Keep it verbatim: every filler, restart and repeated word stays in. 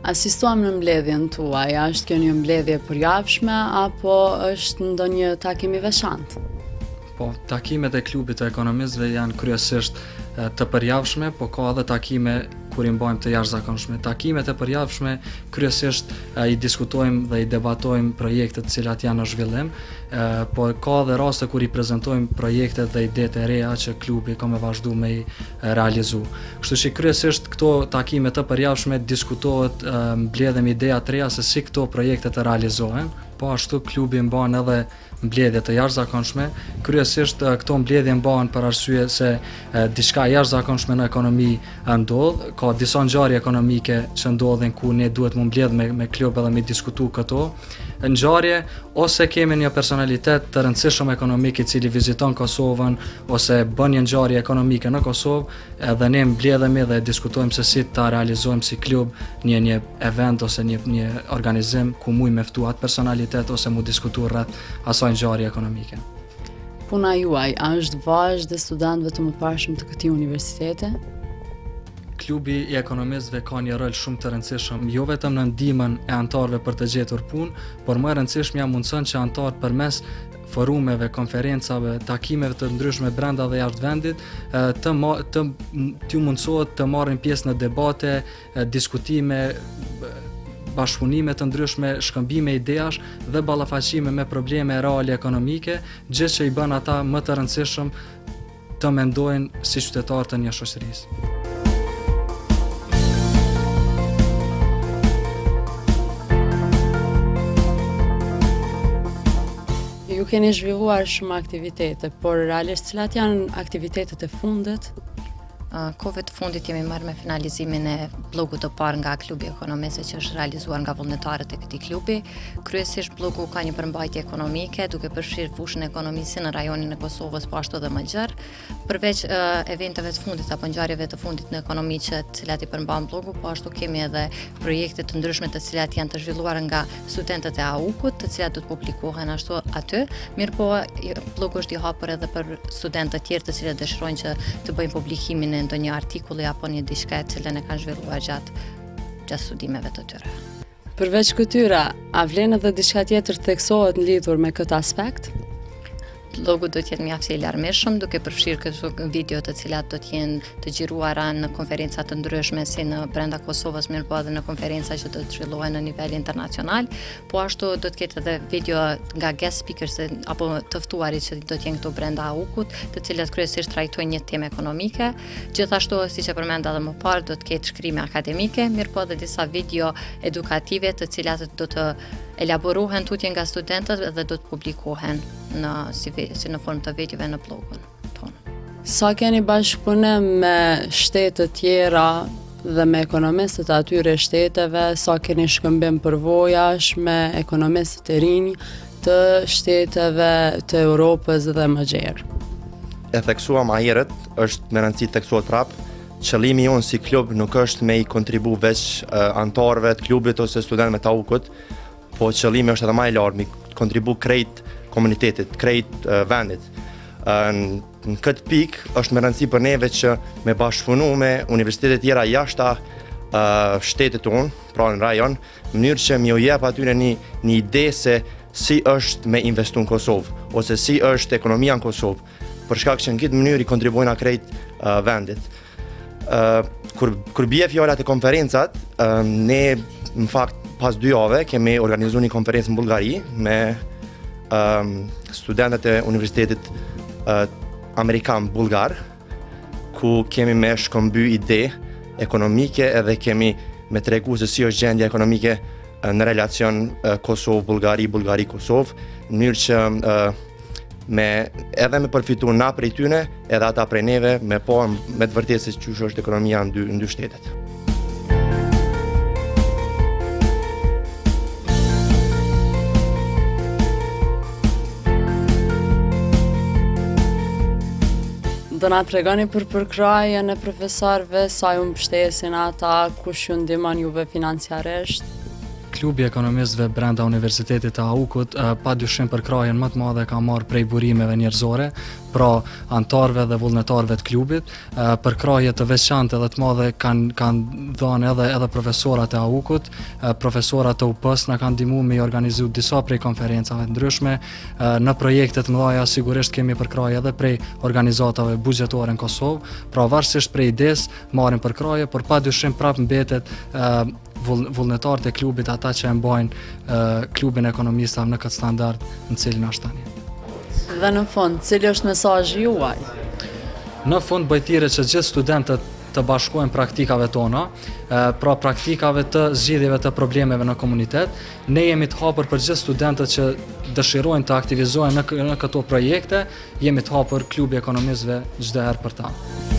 Asistuam në mbledhjen tuaj, a është kjo një mbledhje përjavshme apo është ndonjë takim i veçantë? Po, takimet e klubit të ekonomistëve janë kryesisht të përjavshme, po ka edhe takime kur i mbajmë të jashtëzakonshme. Takimet e përjavshme kryesisht i diskutojmë dhe i debatojmë projektet të cilat janë në zhvillim, po ka edhe raste kur i prezantojmë projektet dhe idetë e reja që klubi ka me vazhdu me i realizu. Kështu që kryesisht këto takime të përjavshme diskutohet, mbledhem ideja të reja se si këto projekte të realizohen, po ashtu klubi mban edhe mbledhje të jashtëzakonshme. Kryesisht këto mbledhje mbahen për arsye se diçka jashtëzakonshme në ekonomi ndodh, ka disa ngjarje ekonomike që ndodhin ku ne duhet mu mbledh me, me klub edhe me diskutu këto ngjarje, ose kemi një personalitet të rëndësishëm ekonomik i cili viziton Kosovën ose bën një ngjarje ekonomike në Kosovë, edhe ne mbledhemi dhe diskutojmë se si ta realizojmë si klub një një event ose një një organizim ku muj me ftu atë personalitet ose mu diskutu rreth asaj ngjarje ekonomike. Puna juaj, a është vazhd dhe studentëve të mëparshëm të këtij universiteti? Klubi i ekonomistëve ka një rol shumë të rëndësishëm, jo vetëm në ndihmën e anëtarëve për të gjetur punë, por më e rëndësishmja mundson që anëtarët përmes forumeve, konferencave, takimeve të ndryshme brenda dhe jashtë vendit, të të t'ju mundsohet të marrin pjesë në debate, diskutime, bashkëpunime të ndryshme, shkëmbime ideash dhe ballafaqime me probleme reale ekonomike, gjë që i bën ata më të rëndësishëm të mendojnë si qytetarë të një shoqërisë. Ju keni zhvilluar shumë aktivitete, por realisht cilat janë aktivitetet e fundit? Kohëve të fundit jemi marrë me finalizimin e blogut të parë nga klubi ekonomistëve që është realizuar nga vullnetarët e këtij klubi. Kryesisht blogu ka një përmbajtje ekonomike, duke përfshirë fushën e ekonomisë në rajonin e Kosovës, po ashtu edhe më gjerë. Përveç uh, eventeve të fundit apo ngjarjeve të fundit në ekonomi që të cilat i përmban blogu, po ashtu kemi edhe projekte të ndryshme të cilat janë të zhvilluara nga studentët e A U K-ut, të cilat do të publikohen ashtu aty. Mirëpo blogu është i hapur edhe për studentë të tjerë të cilët dëshirojnë që të bëjnë publikimin e ndonjë artikulli apo një diçka e cilën e kanë zhvilluar gjatë gjatë studimeve të tyre. Përveç këtyre, a vlen edhe diçka tjetër theksohet lidhur me këtë aspekt? Blogu do të jetë mjaft i larmishëm, duke përfshirë këto video të cilat do të jenë të xhiruara në konferenca të ndryshme si në brenda Kosovës, mirë po edhe në konferenca që do të zhvillohen në nivel internacional, po ashtu do të ketë edhe video nga guest speakers apo të ftuarit që do të jenë këtu brenda A U K-ut, të cilat kryesisht trajtojnë një temë ekonomike. Gjithashtu, siç e përmenda edhe më parë, do të ketë shkrime akademike, mirë po edhe disa video edukative të cilat do të elaborohen tutje nga studentët dhe do të publikohen në, si, si në formë të videove në blogun tonë. Sa keni bashkëpunim me shtete tjera dhe me ekonomistët e atyre shteteve, sa keni shkëmbim përvojash me ekonomistët e rinj të shteteve të Europës dhe më gjerë? E theksuam aherët, është me rëndësi të theksuat prapë. Qëllimi jonë si klub nuk është me i kontribu veç uh, antarëve të klubit ose studentëve të A U K-ut, po qëllimi është edhe më i lartë, mi kontribu krejt komunitetit, krejt uh, vendit. Uh, në këtë pikë është me rëndësi për neve që me bashkëpunu me universitetet tjera jashta uh, shtetit tonë, pra në rajon, në mënyrë që mi u jep atyre një, një ide se si është me investu në Kosovë, ose si është ekonomia në Kosovë, për shkak që në këtë mënyrë i kontribujnë a krejt uh, vendit. Uh, kur, kur bje fjallat e konferencat, uh, ne në fakt pas dy jave kemi organizuar një konferencë në Bullgari me um, studentët e Universitetit uh, Amerikan Bullgar, ku kemi me shkëmby ide ekonomike edhe kemi me tregu se si është gjendja ekonomike uh, në relacion uh, Kosovë-Bullgari, Bullgari-Kosovë, në mënyrë që uh, me edhe me përfitu na prej tyne, edhe ata prej neve, me po me të vërtetë se çush është ekonomia në dy, në dy shtetet. Do na tregoni për përkrajën e profesorëve, sa ju mbështesin ata, kush ju ndihmon juve financiarisht? klubi i ekonomistëve brenda Universitetit të Aukut pa dyshim përkrahjen më të madhe ka marrë prej burimeve njerëzore, pra antarëve dhe vullnetarëve të klubit. Përkrahje të veçantë edhe të madhe kanë kanë dhënë edhe edhe profesorat e Aukut, profesorat të U P S na kanë ndihmuar me organizu disa prej konferencave të ndryshme. Në projekte të mëdha sigurisht kemi përkrahje edhe prej organizatave buxhetore në Kosovë, pra varësisht prej idesë marrin përkrahje, por padyshim prapë mbetet vullnetarët e klubit, ata që e mbajnë klubin e ekonomistëve në këtë standard në cilin është tani. Dhe në fund, cili është mesazhi juaj? Në fund bëj thirrje që gjithë studentët të bashkojnë praktikave tona, pra praktikave të zgjidhjeve të problemeve në komunitet. Ne jemi të hapur për gjithë studentët që dëshirojnë të aktivizohen në, në këto projekte, jemi të hapur klubi i ekonomistëve çdo herë për ta.